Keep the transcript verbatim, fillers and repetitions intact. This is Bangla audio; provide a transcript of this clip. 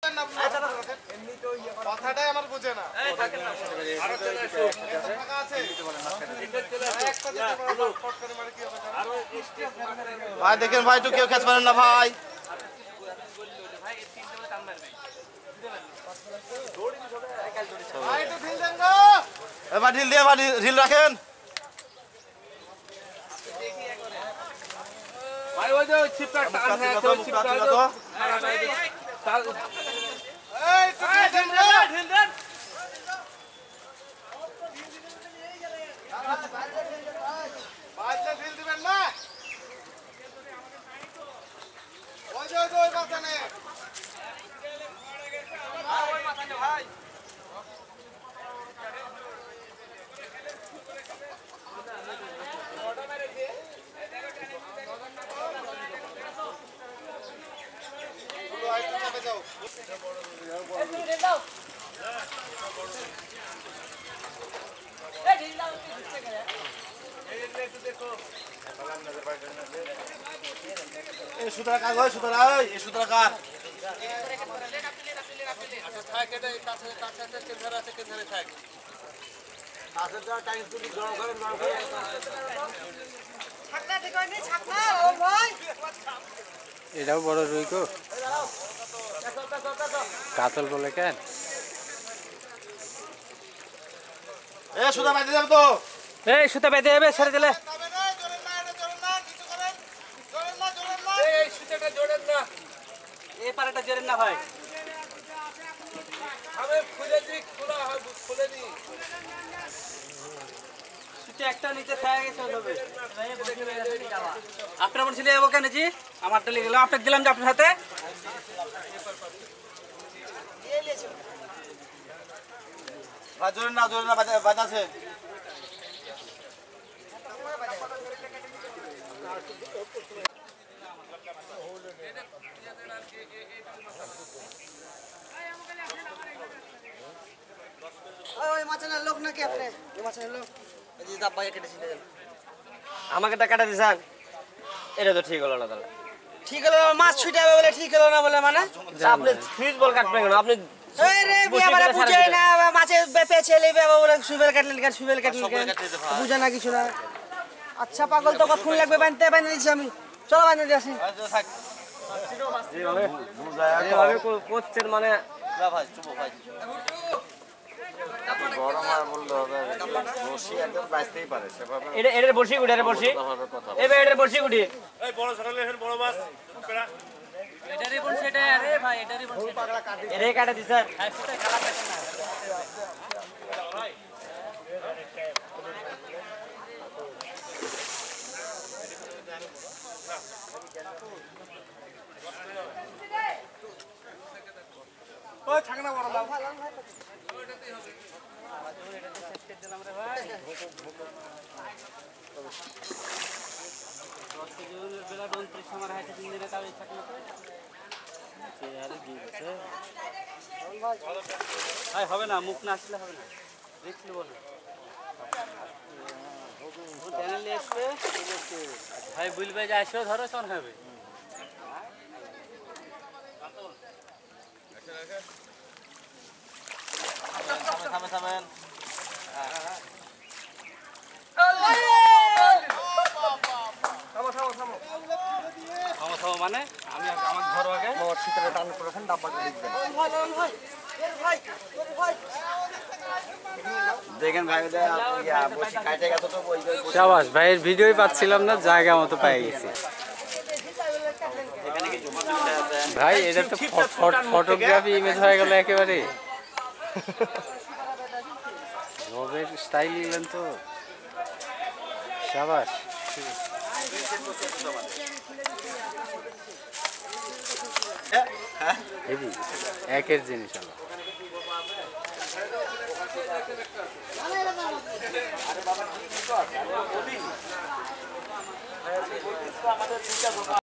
কথাটাই আমার বুঝে না। ভাই দেখেন ভাই, একটু কেউ খেতে পারেন না ভাই। এবার ঢিল দিয়ে ঢিল রাখেন ভাই। ওই যে ছিপটা টান হয়ে আছে, ওই ছিপটা তো এই তো ঢিল দেন, ঢিল দেন। বাইরে ঢিল দিবেন না। ওই যে ওই যে ওই মাথানে ভাই, ওই মাথানে ভাই। সুতরা কাজ হয়, সুতরা এই সুতরা কাজ এটাও বড় রুই গো, কাতল বলে কেন? এ সুতা বাইতে যাবে তো, এই সুতা বেঁধে যাবে, ছেড়ে দিলে এই পাড়াটা জোরেন না ভাই। একটা নিচে আপনার বলছিল ওখানে জি আমার তো গেলাম, আপনাকে দিলাম যে আপনার হাতে জোরে না জোরে না বাজা আছে। লোক নাকি আপনি লোক আমাকে টাকাটা দিয়েছেন, এটা তো ঠিক হলো না। তাহলে ঠিক হলো মাছ ছুটে যাবে বলে ঠিক হলো না বলে মানে আপনি ফ্রিজ বল কাটবেন কেন? আপনি মাছের পেঁচে বলে সুবেল কাটলেন কেন, সুবেল কাটলেন কেন বুঝে না কিছু না। আচ্ছা পাগল তো কখন লাগবে বাঁধতে, বাঁধে দিচ্ছি আমি, চলো বাঁধে দিয়ে আসি। করছেন মানে এটার বসি গুটি, এটার বসি এবার এটার বসি গুটি এটাই কাটা দিচ্ছেন। হবে না, মুখ না আসলে হবে না, দেখছিল বলো ভাই বুঝবে যে আসো ধরো তখন হবে। থামেন থামেন মানে আমি আমাকে ধরো আগে টান করেছেন ডাব্বাটা লিখবেন। দেখেন ভাই শাবাশ, ভাইয়ের ভিডিওই পাচ্ছিলাম না, জায়গা মতো পেয়ে গেছি ভাই। এটা তো ফটোগ্রাফি ইমেজ হয়ে গেল একেবারে। রবের স্টাইল নিলেন তো, শাবাশ। একের জিনিস হলো।